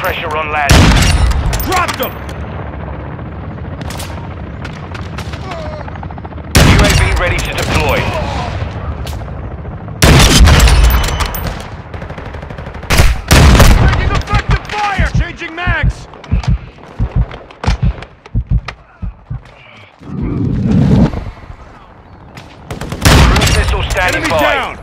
pressure on land. Dropped them! UAV ready to deploy. Taking effective fire! Changing mags! Cruise missile standing Enemy by. down!